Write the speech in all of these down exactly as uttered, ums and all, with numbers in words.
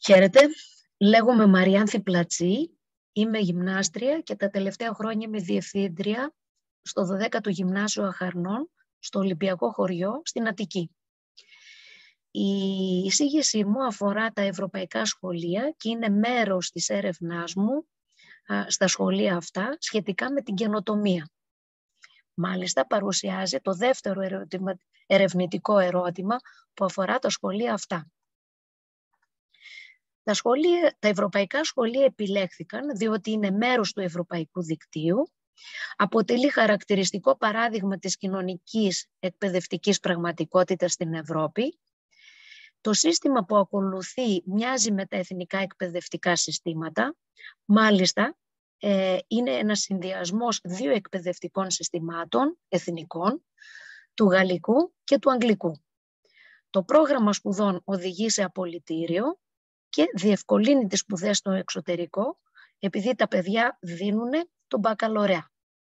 Χαίρετε, λέγομαι Μαριάνθη Πλατσή, είμαι γυμνάστρια και τα τελευταία χρόνια είμαι διευθύντρια στο δωδέκατο Γυμνάσιο Αχαρνών, στο Ολυμπιακό Χωριό, στην Αττική. Η εισήγησή μου αφορά τα ευρωπαϊκά σχολεία και είναι μέρος της έρευνάς μου α, στα σχολεία αυτά σχετικά με την καινοτομία. Μάλιστα παρουσιάζει το δεύτερο ερωτημα, ερευνητικό ερώτημα που αφορά τα σχολεία αυτά. Τα, σχολεία, τα ευρωπαϊκά σχολεία επιλέχθηκαν διότι είναι μέρος του ευρωπαϊκού δικτύου, αποτελεί χαρακτηριστικό παράδειγμα της κοινωνικής εκπαιδευτικής πραγματικότητας στην Ευρώπη. Το σύστημα που ακολουθεί μοιάζει με τα εθνικά εκπαιδευτικά συστήματα, μάλιστα ε, είναι ένας συνδυασμός δύο εκπαιδευτικών συστημάτων εθνικών, του γαλλικού και του αγγλικού. Το πρόγραμμα σπουδών οδηγεί σε απολυτήριο και διευκολύνει τις σπουδές στο εξωτερικό, επειδή τα παιδιά δίνουν τον μπακαλωρέα.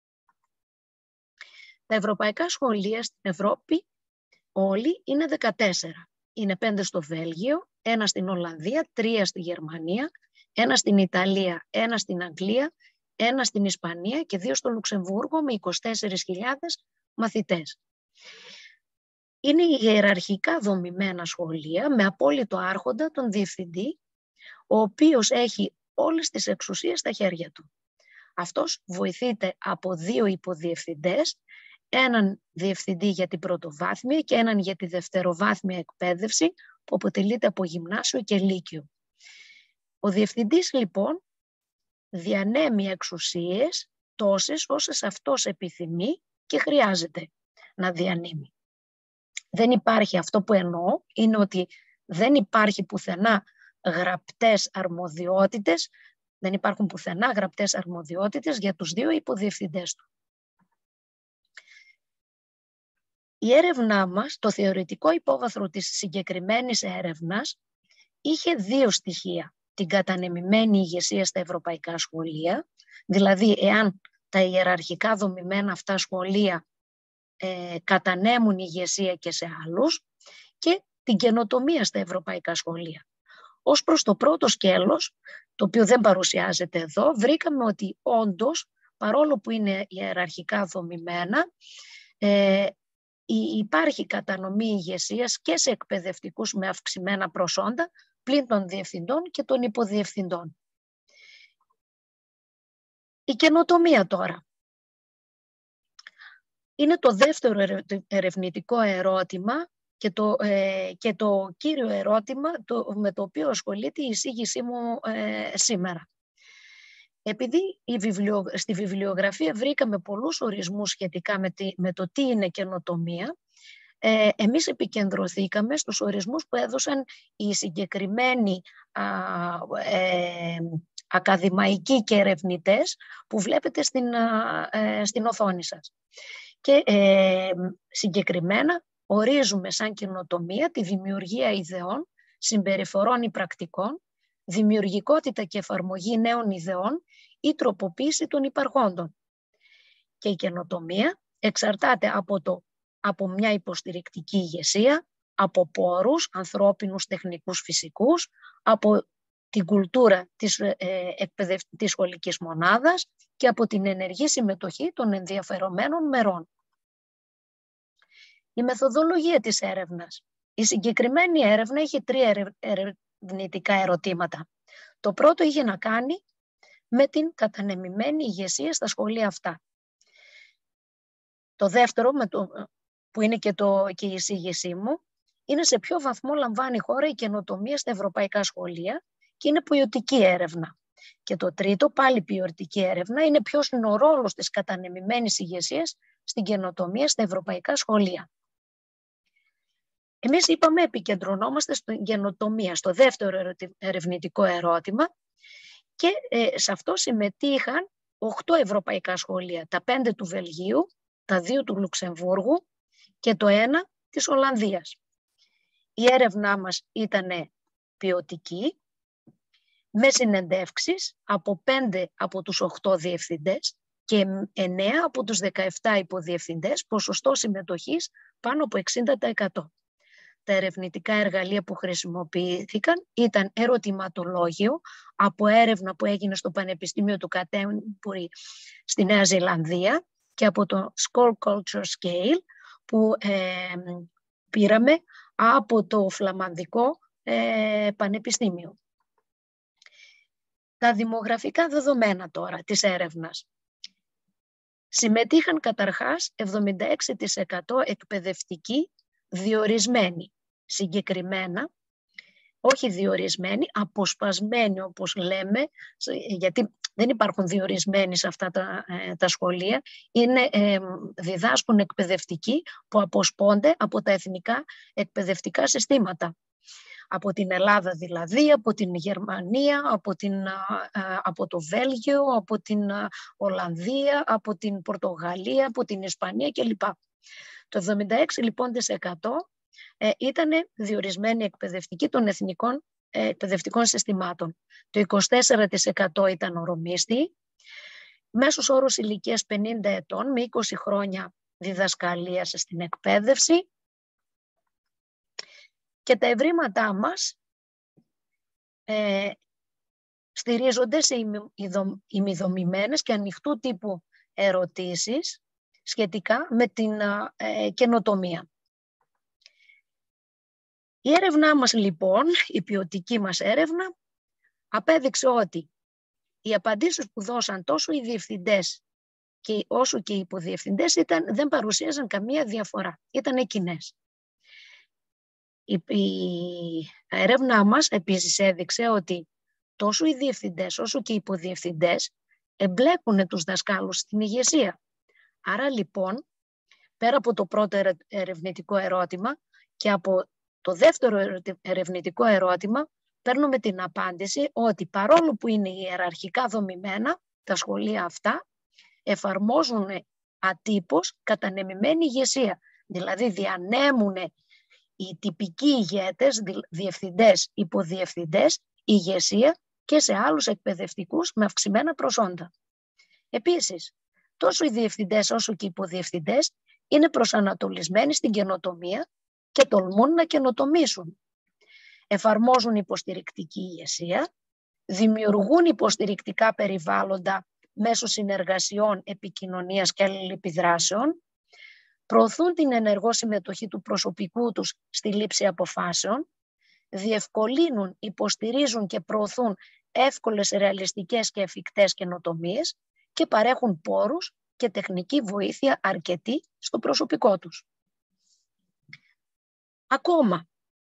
Τα ευρωπαϊκά σχολεία στην Ευρώπη όλοι είναι δεκατέσσερα. Είναι πέντε στο Βέλγιο, ένα στην Ολλανδία, τρία στη Γερμανία, ένα στην Ιταλία, ένα στην Αγγλία, ένα στην Ισπανία και δύο στο Λουξεμβούργο με είκοσι τέσσερις χιλιάδες μαθητές. Είναι ιεραρχικά δομημένα σχολεία με απόλυτο άρχοντα τον διευθυντή, ο οποίος έχει όλες τις εξουσίες στα χέρια του. Αυτός βοηθείται από δύο υποδιευθυντές, έναν διευθυντή για την πρωτοβάθμια και έναν για τη δευτεροβάθμια εκπαίδευση που αποτελείται από γυμνάσιο και λύκειο. Ο διευθυντής λοιπόν διανέμει εξουσίες τόσες όσες αυτός επιθυμεί και χρειάζεται να διανύμει. Δεν υπάρχει, αυτό που εννοώ είναι ότι δεν υπάρχει πουθενά γραπτές αρμοδιότητες, δεν υπάρχουν πουθενά γραπτές αρμοδιότητες για τους δύο υποδιευθυντές του. Η έρευνά μας, το θεωρητικό υπόβαθρο της συγκεκριμένης έρευνας, είχε δύο στοιχεία. Την κατανεμημένη ηγεσία στα ευρωπαϊκά σχολεία, δηλαδή εάν τα ιεραρχικά δομημένα αυτά σχολεία ε, κατανέμουν ηγεσία και σε άλλους, και την καινοτομία στα ευρωπαϊκά σχολεία. Ως προς το πρώτο σκέλος, το οποίο δεν παρουσιάζεται εδώ, βρήκαμε ότι όντως, παρόλο που είναι ιεραρχικά δομημένα, ε, υπάρχει κατανομή ηγεσίας και σε εκπαιδευτικούς με αυξημένα προσόντα, πλην των διευθυντών και των υποδιευθυντών. Η καινοτομία τώρα. Είναι το δεύτερο ερευνητικό ερώτημα και το, ε, και το κύριο ερώτημα το, με το οποίο ασχολείται η εισήγησή μου ε, σήμερα. Επειδή η βιβλιο, στη βιβλιογραφία βρήκαμε πολλούς ορισμούς σχετικά με, τη, με το τι είναι καινοτομία, ε, εμείς επικεντρωθήκαμε στους ορισμούς που έδωσαν οι συγκεκριμένοι α, ε, ακαδημαϊκοί και ερευνητές που βλέπετε στην, α, ε, στην οθόνη σας. Και ε, συγκεκριμένα ορίζουμε σαν καινοτομία τη δημιουργία ιδεών, συμπεριφορών ή πρακτικών, δημιουργικότητα και εφαρμογή νέων ιδεών ή τροποποίηση των υπαρχόντων. Και η καινοτομία εξαρτάται από, το, από μια υποστηρικτική ηγεσία, από πόρους, ανθρώπινους, τεχνικούς, φυσικούς, από την κουλτούρα της, ε, εκπαιδευ... της σχολικής μονάδας και από την ενεργή συμμετοχή των ενδιαφερομένων μερών. Η μεθοδολογία της έρευνας. Η συγκεκριμένη έρευνα είχε τρία ερευνητικά ερωτήματα. Το πρώτο είχε να κάνει με την κατανεμημένη ηγεσία στα σχολεία αυτά. Το δεύτερο, με το, που είναι και, το, και η εισήγησή μου, είναι σε ποιο βαθμό λαμβάνει η χώρα η καινοτομία στα ευρωπαϊκά σχολεία και είναι ποιοτική έρευνα. Και το τρίτο, πάλι ποιοτική έρευνα, είναι ποιος είναι ο ρόλος της κατανεμημένης ηγεσίας στην καινοτομία στα ευρωπαϊκά σχολεία. Εμείς είπαμε επικεντρωνόμαστε στην καινοτομία, στο δεύτερο ερευνητικό ερώτημα, και ε, σε αυτό συμμετείχαν οκτώ ευρωπαϊκά σχολεία, τα πέντε του Βελγίου, τα δύο του Λουξεμβούργου και το ένα της Ολλανδίας. Η έρευνά μας ήταν ποιοτική, με συνεντεύξεις από πέντε από τους οκτώ διευθυντές και εννέα από τους δεκαεπτά υποδιευθυντές, ποσοστό συμμετοχής πάνω από εξήντα τοις εκατό. τα ερευνητικά εργαλεία που χρησιμοποιήθηκαν ήταν ερωτηματολόγιο από έρευνα που έγινε στο Πανεπιστήμιο του Καντέρμπουρι στη Νέα Ζηλανδία και από το School Culture Scale που ε, πήραμε από το Φλαμανδικό ε, Πανεπιστήμιο. Τα δημογραφικά δεδομένα τώρα της έρευνας. Συμμετείχαν καταρχάς εβδομήντα έξι τοις εκατό εκπαιδευτικοί διορισμένοι, συγκεκριμένα, όχι διορισμένοι, αποσπασμένοι όπως λέμε, γιατί δεν υπάρχουν διορισμένοι σε αυτά τα, ε, τα σχολεία, είναι, ε, διδάσκουν εκπαιδευτικοί που αποσπώνται από τα εθνικά εκπαιδευτικά συστήματα. Από την Ελλάδα δηλαδή, από την Γερμανία, από, την, από το Βέλγιο, από την Ολλανδία, από την Πορτογαλία, από την Ισπανία κλπ. Το εβδομήντα έξι λοιπόν τοις εκατό ε, ήταν διορισμένοι εκπαιδευτικοί των εθνικών ε, εκπαιδευτικών συστημάτων. Το είκοσι τέσσερα τοις εκατό ήταν ορομίστοι, μέσος όρος ηλικίας πενήντα ετών με είκοσι χρόνια διδασκαλίας στην εκπαίδευση. Και τα ευρήματά μας ε, στηρίζονται σε ημιδομημένες και ανοιχτού τύπου ερωτήσεις σχετικά με την ε, καινοτομία. Η έρευνά μας λοιπόν, η ποιοτική μας έρευνα, απέδειξε ότι οι απαντήσεις που δώσαν τόσο οι διευθυντές και, όσο και οι υποδιευθυντές ήταν, δεν παρουσίαζαν καμία διαφορά, ήταν κοινές. Η, η έρευνά μας επίσης έδειξε ότι τόσο οι διευθυντές όσο και οι υποδιευθυντές εμπλέκουν τους δασκάλους στην ηγεσία. Άρα λοιπόν, πέρα από το πρώτο ερευνητικό ερώτημα και από το δεύτερο ερευνητικό ερώτημα, παίρνουμε την απάντηση ότι παρόλο που είναι ιεραρχικά δομημένα, τα σχολεία αυτά εφαρμόζουν ατύπως κατανεμημένη ηγεσία. Δηλαδή διανέμουν οι τυπικοί ηγέτες, διευθυντές, υποδιευθυντές, ηγεσία και σε άλλους εκπαιδευτικούς με αυξημένα προσόντα. Επίσης, τόσο οι διευθυντές όσο και οι υποδιευθυντές είναι προσανατολισμένοι στην καινοτομία και τολμούν να καινοτομήσουν. Εφαρμόζουν υποστηρικτική ηγεσία, δημιουργούν υποστηρικτικά περιβάλλοντα μέσω συνεργασιών, επικοινωνίας και αλληλεπιδράσεων, προωθούν την ενεργό συμμετοχή του προσωπικού τους στη λήψη αποφάσεων, διευκολύνουν, υποστηρίζουν και προωθούν εύκολες, ρεαλιστικές και εφικτές καινοτομίες και παρέχουν πόρους και τεχνική βοήθεια αρκετή στο προσωπικό τους. Ακόμα,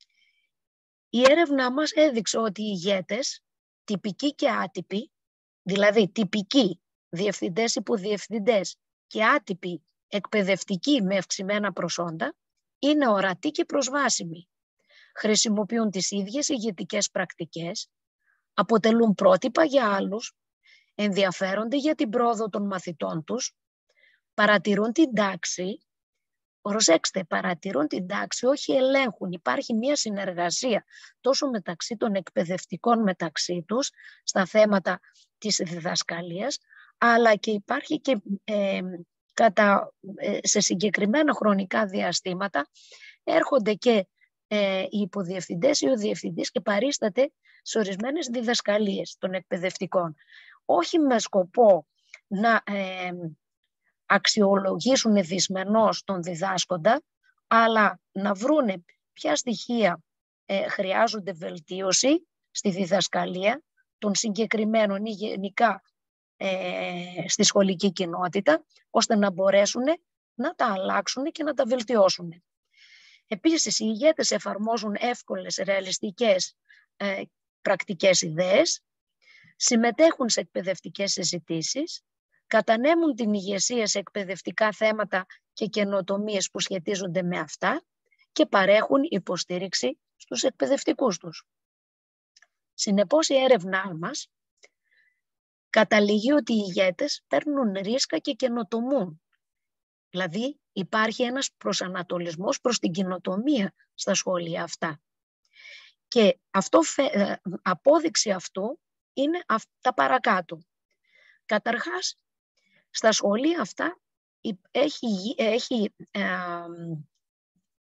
η έρευνά μας έδειξε ότι οι ηγέτες, τυπικοί και άτυποι, δηλαδή τυπικοί διευθυντές, υποδιευθυντές και άτυποι εκπαιδευτικοί με αυξημένα προσόντα, είναι ορατοί και προσβάσιμοι. Χρησιμοποιούν τις ίδιες ηγετικές πρακτικές, αποτελούν πρότυπα για άλλους, ενδιαφέρονται για την πρόοδο των μαθητών τους, παρατηρούν την τάξη, προσέξτε, παρατηρούν την τάξη, όχι ελέγχουν. Υπάρχει μια συνεργασία τόσο μεταξύ των εκπαιδευτικών μεταξύ τους στα θέματα της διδασκαλίας, αλλά και υπάρχει και ε, κατά, ε, σε συγκεκριμένα χρονικά διαστήματα έρχονται και ε, οι υποδιευθυντές ή ο διευθυντής και παρίσταται σε ορισμένες διδασκαλίες των εκπαιδευτικών. Όχι με σκοπό να ε, αξιολογήσουν δυσμενώς τον διδάσκοντα, αλλά να βρούνε ποια στοιχεία ε, χρειάζονται βελτίωση στη διδασκαλία των συγκεκριμένων ή γενικά ε, στη σχολική κοινότητα, ώστε να μπορέσουν να τα αλλάξουν και να τα βελτιώσουν. Επίσης, οι ηγέτες εφαρμόζουν εύκολες, ρεαλιστικές ε, πρακτικές ιδέες, συμμετέχουν σε εκπαιδευτικές συζητήσεις, κατανέμουν την ηγεσία σε εκπαιδευτικά θέματα και καινοτομίες που σχετίζονται με αυτά και παρέχουν υποστήριξη στους εκπαιδευτικούς τους. Συνεπώς, η έρευνά μας καταλήγει ότι οι ηγέτες παίρνουν ρίσκα και καινοτομούν. Δηλαδή, υπάρχει ένας προσανατολισμός προς την καινοτομία στα σχόλια αυτά. Και αυτό, απόδειξη αυτού είναι τα παρακάτω. Καταρχάς, στα σχολεία αυτά έχει, έχει ε,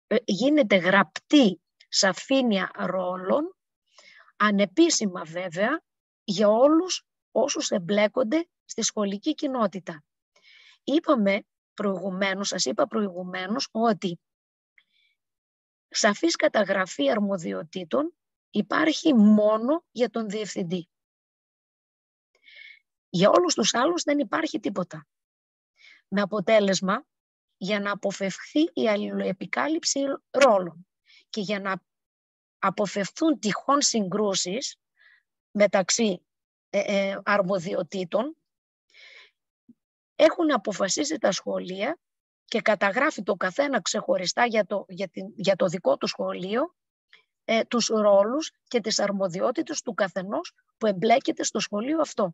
γίνεται γραπτή σαφήνεια ρόλων, ανεπίσημα βέβαια, για όλους όσους εμπλέκονται στη σχολική κοινότητα. Είπαμε προηγουμένως, σας είπα προηγουμένως, ότι σαφής καταγραφή αρμοδιοτήτων υπάρχει μόνο για τον διευθυντή. Για όλους τους άλλους δεν υπάρχει τίποτα. Με αποτέλεσμα, για να αποφευχθεί η αλληλοεπικάλυψη ρόλων και για να αποφευθούν τυχόν συγκρούσεις μεταξύ ε, ε, αρμοδιοτήτων, έχουν αποφασίσει τα σχολεία και καταγράφει το καθένα ξεχωριστά για το, για την, για το δικό του σχολείο ε, τους ρόλους και τις αρμοδιότητες του καθενός που εμπλέκεται στο σχολείο αυτό.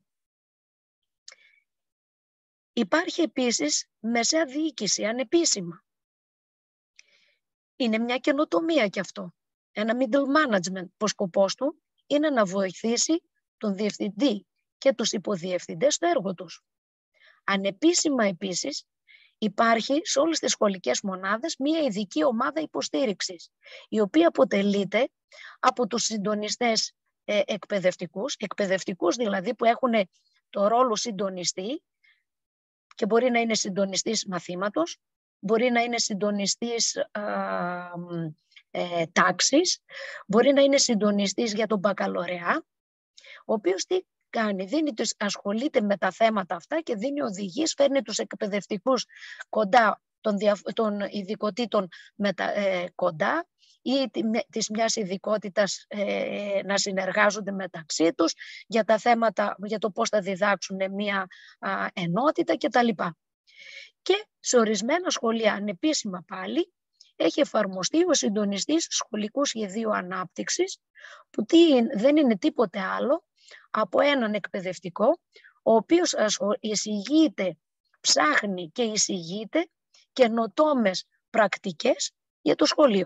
Υπάρχει επίσης μεσαία διοίκηση, ανεπίσημα. Είναι μια καινοτομία κι αυτό. Ένα middle management που σκοπός του είναι να βοηθήσει τον διευθυντή και τους υποδιευθυντές στο έργο τους. Ανεπίσημα επίσης υπάρχει σε όλες τις σχολικές μονάδες μια ειδική ομάδα υποστήριξης, η οποία αποτελείται από τους συντονιστές ε, εκπαιδευτικούς, εκπαιδευτικούς δηλαδή που έχουν το ρόλο συντονιστή, και μπορεί να είναι συντονιστής μαθήματος, μπορεί να είναι συντονιστής α, ε, τάξης, μπορεί να είναι συντονιστής για τον μπακαλωρεά, ο οποίος τι κάνει, δίνει, ασχολείται με τα θέματα αυτά και δίνει οδηγίες, φέρνει τους εκπαιδευτικούς κοντά των, δια, των ειδικοτήτων μετα, ε, κοντά ή της μιας ειδικότητας ε, να συνεργάζονται μεταξύ τους για τα θέματα, για το πώς θα διδάξουν μια α, ενότητα κτλ. Και σε ορισμένα σχολεία, ανεπίσημα πάλι, έχει εφαρμοστεί ο συντονιστής σχολικού σχεδίου ανάπτυξης, που τι, δεν είναι τίποτε άλλο από έναν εκπαιδευτικό, ο οποίος εισηγείται, ψάχνει και εισηγείται καινοτόμες πρακτικές για το σχολείο.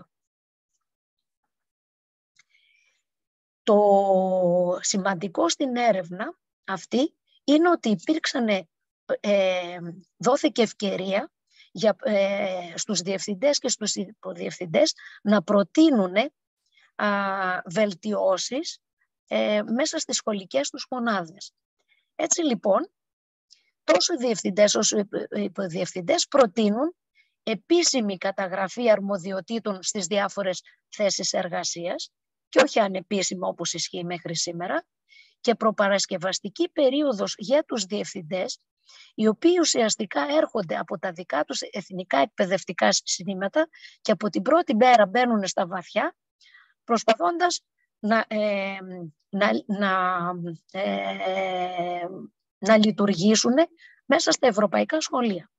Το σημαντικό στην έρευνα αυτή είναι ότι υπήρξαν, ε, δόθηκε ευκαιρία για, ε, στους διευθυντές και στους υποδιευθυντές να προτείνουν α, βελτιώσεις ε, μέσα στις σχολικές τους μονάδες. Έτσι λοιπόν, τόσο οι διευθυντές όσο οι υποδιευθυντές προτείνουν επίσημη καταγραφή αρμοδιοτήτων στις διάφορες θέσεις εργασίας και όχι ανεπίσημα όπως ισχύει μέχρι σήμερα, και προπαρασκευαστική περίοδος για τους διευθυντές, οι οποίοι ουσιαστικά έρχονται από τα δικά τους εθνικά εκπαιδευτικά συστήματα και από την πρώτη μέρα μπαίνουν στα βαθιά, προσπαθώντας να, ε, να, να, ε, να λειτουργήσουν μέσα στα ευρωπαϊκά σχολεία.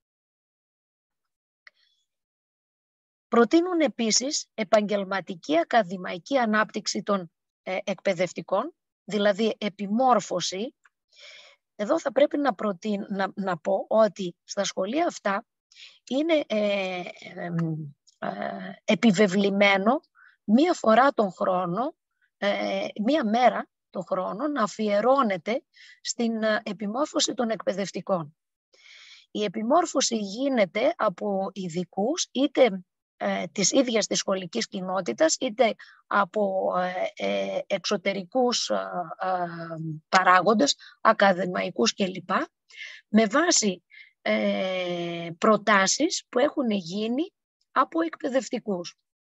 Προτείνουν επίσης επαγγελματική ακαδημαϊκή ανάπτυξη των ε, εκπαιδευτικών, δηλαδή επιμόρφωση. Εδώ θα πρέπει να, προτείν, να, να πω ότι στα σχολεία αυτά είναι ε, ε, ε, επιβεβλημένο μία φορά τον χρόνο, ε, μία μέρα τον χρόνο να αφιερώνεται στην επιμόρφωση των εκπαιδευτικών. Η επιμόρφωση γίνεται από ειδικούς, είτε ε, της ίδιας της σχολικής κοινότητας, είτε από ε, ε, εξωτερικούς ε, ε, παράγοντες, ακαδημαϊκούς κλπ. Με βάση ε, προτάσεις που έχουν γίνει από εκπαιδευτικούς.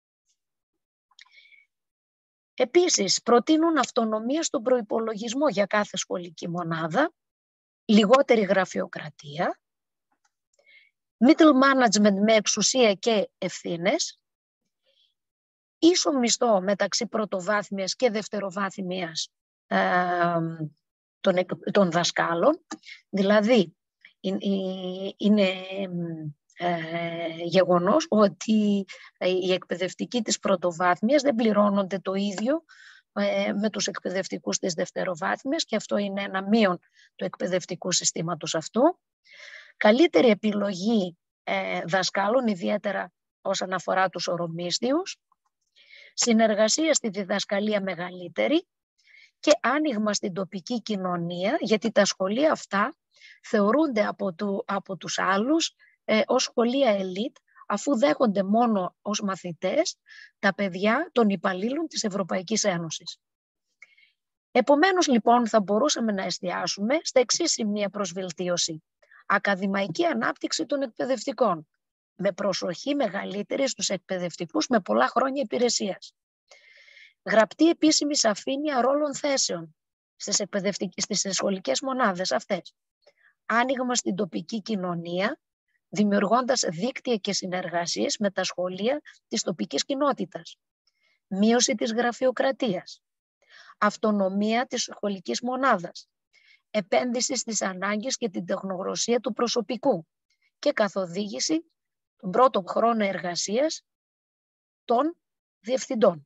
Επίσης, προτείνουν αυτονομία στον προϋπολογισμό για κάθε σχολική μονάδα, λιγότερη γραφειοκρατία, middle management με εξουσία και ευθύνες, ίσο μισθό μεταξύ πρωτοβάθμιας και δευτεροβάθμιας ε, των, των δασκάλων, δηλαδή είναι ε, γεγονός ότι οι εκπαιδευτικοί της πρωτοβάθμιας δεν πληρώνονται το ίδιο ε, με τους εκπαιδευτικούς της δευτεροβάθμιας, και αυτό είναι ένα μείον του εκπαιδευτικού συστήματος αυτού. Καλύτερη επιλογή ε, δασκάλων, ιδιαίτερα όσον αφορά τους ορομίσθιους, συνεργασία στη διδασκαλία μεγαλύτερη και άνοιγμα στην τοπική κοινωνία, γιατί τα σχολεία αυτά θεωρούνται από, του, από τους άλλους ε, ως σχολεία ελίτ, αφού δέχονται μόνο ως μαθητές τα παιδιά των υπαλλήλων της Ευρωπαϊκής Ένωσης. Επομένως, λοιπόν, θα μπορούσαμε να εστιάσουμε στα εξής σημεία προς βελτίωση. Ακαδημαϊκή ανάπτυξη των εκπαιδευτικών, με προσοχή μεγαλύτερη στους εκπαιδευτικούς με πολλά χρόνια υπηρεσίας. Γραπτή επίσημη σαφήνεια ρόλων θέσεων στις, στις σχολικές μονάδες αυτές. Άνοιγμα στην τοπική κοινωνία, δημιουργώντας δίκτυα και συνεργασίες με τα σχολεία της τοπικής κοινότητας. Μείωση της γραφειοκρατίας. Αυτονομία της σχολικής μονάδας. Επένδυση στις ανάγκες και την τεχνογνωσία του προσωπικού και καθοδήγηση τον πρώτο χρόνο εργασίας των διευθυντών.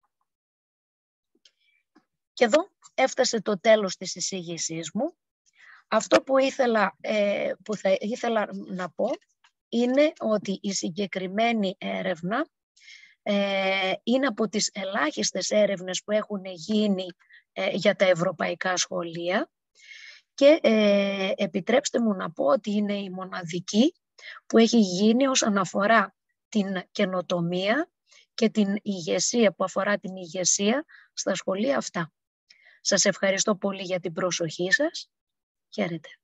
Και εδώ έφτασε το τέλος της εισήγησής μου. Αυτό που ήθελα, ε, που θα ήθελα να πω είναι ότι η συγκεκριμένη έρευνα ε, είναι από τις ελάχιστες έρευνες που έχουν γίνει ε, για τα ευρωπαϊκά σχολεία και ε, επιτρέψτε μου να πω ότι είναι η μοναδική που έχει γίνει όσον αφορά την καινοτομία και την ηγεσία, που αφορά την ηγεσία στα σχολεία αυτά. Σας ευχαριστώ πολύ για την προσοχή σας. Χαίρετε.